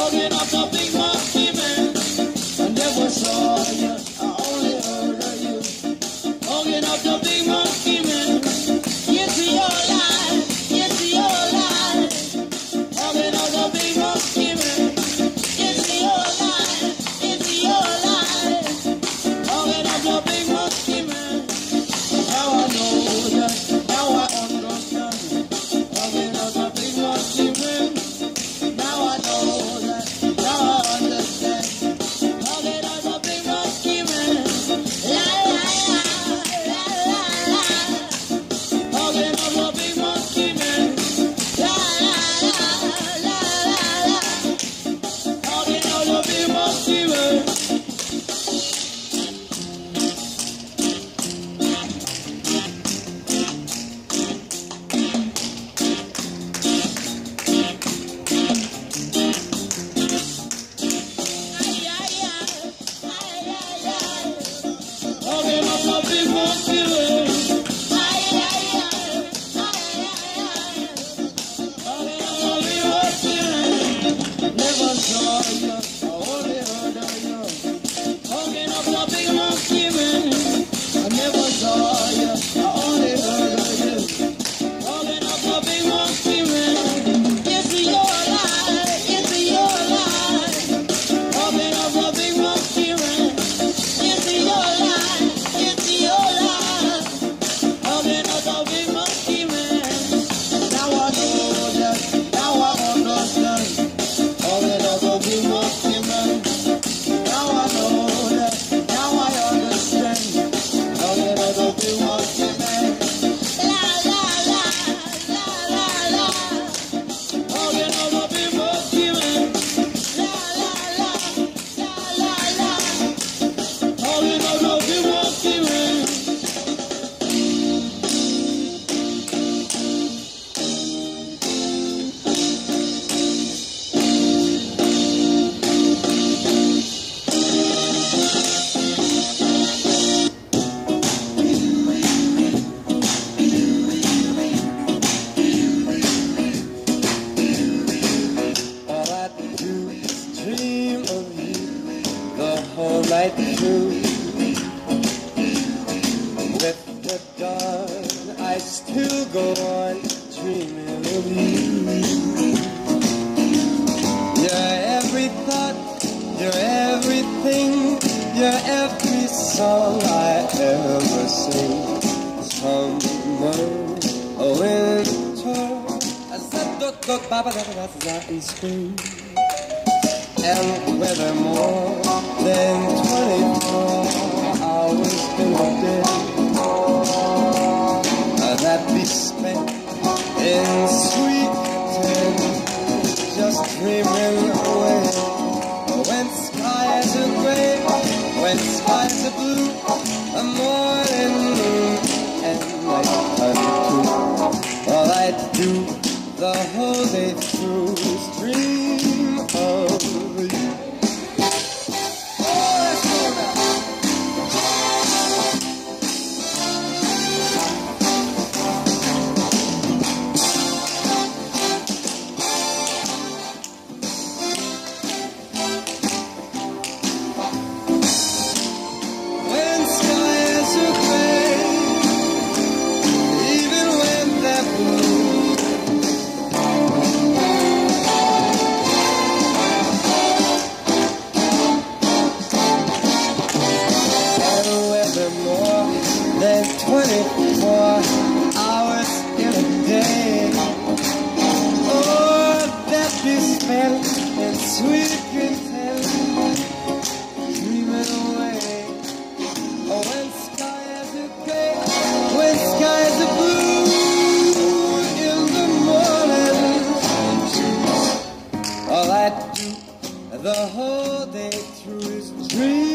Hugging up the big monkey man. I never saw you, I only heard of you. Hugging up the big monkey man. Into your life, into your life. Hugging up the big monkey man. Into your life, into your life. Hugging up the big monkey man. Now I know that, now I understand. Hugging up the big monkey man. Now I know that, now I understand. Hugging up the big monkey man. La la la, la la la. Hugging up the big monkey man. La la la, la la la. Hugging up the big monkey man. Hugging up the big monkey man. Hugging up the big monkey man. Never saw you, I only heard of you. Hugging up the big monkey man. I never saw you, I only heard of you. Hugging up the big monkey man. Into your life, into your life. Hugging up the big monkey man. Into your life, into your life. Hugging up the big monkey man. Now I know that, now I understand. Hugging up the big monkey man. Now I know that, now I understand. Hugging up the big monkey man. La la la, la la la. Hugging up the big monkey man. La la la, la la la. Hugging up the big monkey man. All I do is dream of you the whole night through. With the dawn, I still go on dreaming of you. You're every thought, you're everything, you're every song I ever sing. Summer, a winter, a za in spring, and whether more than 24 hours in a day that be spent in sweet content, just dreaming away. When skies are gray, when skies are blue, a morning moon and nighttime too. All I do the whole day through is dream of you. Oh, let's go now. When skies are gray, even when they're blue, and whether more than 24 hours in a day, or that be spent in sweet content, dreaming away. Oh, when skies are gray, when skies are blue, in the morning, all I do the whole day through is dream